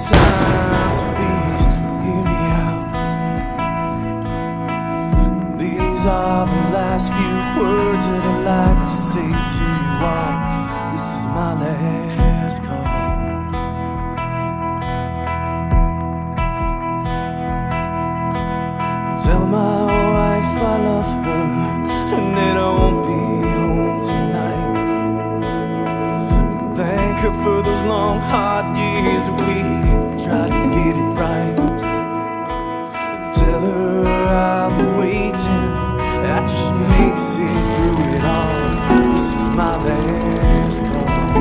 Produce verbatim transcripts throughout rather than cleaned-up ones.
time, so please hear me out. These are the last few words that I'd like to say to you all. This is my last call. Tell my wife I love her and that I won't be home tonight. Thank her for those long hard years that we tried to get it right. Tell her I'll be waiting after she makes it through it all. This is my last call.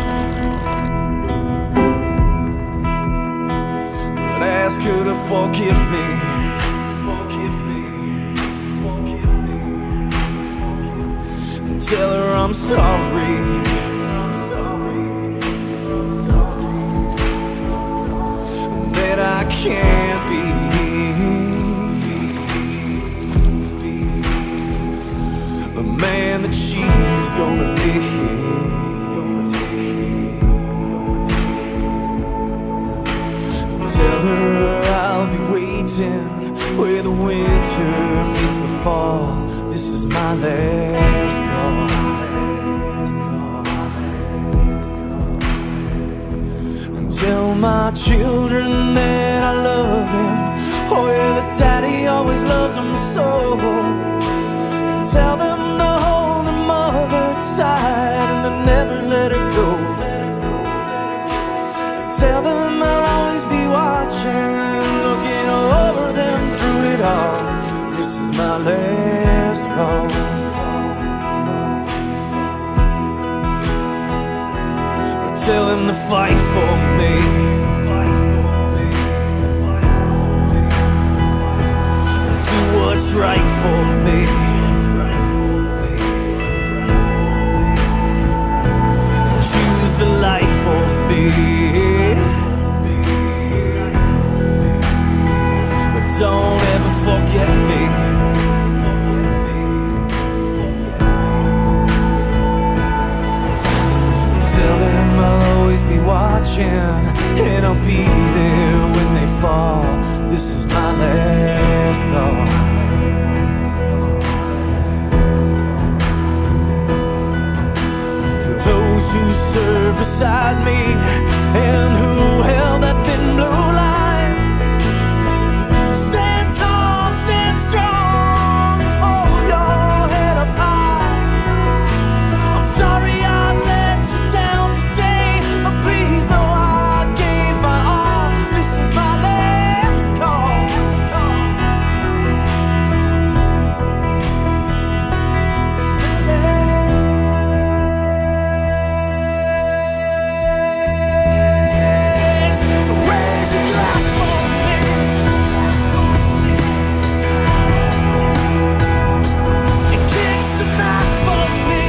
But ask her to forgive me. Tell her I'm sorry. That I can't be the man that she's gonna need. Tell her I'll be waiting where the winter meets the fall. This is my last call. And tell my children that I love them. Oh yeah, that daddy always loved them so. And tell them to hold their mother tight and to never let her go. And tell them I'll always be watching, looking over them through it all. This is my last call. Tell him to fight for me. Do what's right for me. Choose the light for me. But don't ever forget me. Tell them I'll always be watching, and I'll be there when they fall. This is my last call. For those who served beside me and who held that thin blue line, stand tall, stand strong, and hold your head up high. I'm sorry I let you down today, but please know I gave my all. This is my last call. So raise a glass for me. And kick some ass for me.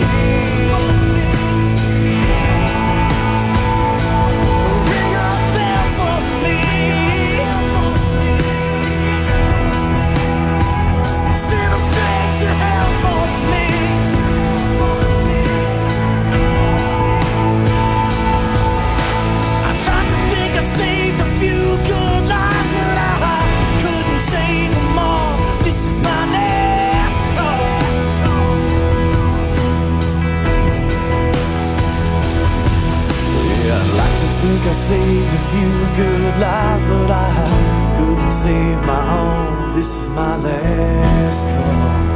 Ring a bell for me. Send a fade to hell for me. I'd like to think I saved a few good lives, but I couldn't save them all. This is my last call. Yeah, I'd like to think I saved a few good lives, but I couldn't save my own. This is my last call.